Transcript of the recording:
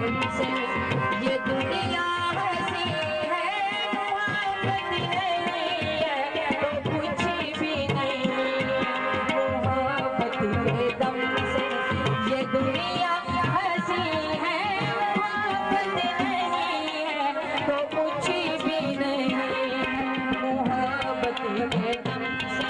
से ये दुनिया हंसी है, मोहब्बत नहीं है तो कुछ भी नहीं। मोहब्बत के दम से ये दुनिया हंसी है, मोहब्बत नहीं है तो कुछ भी नहीं। मोहब्बत के दम से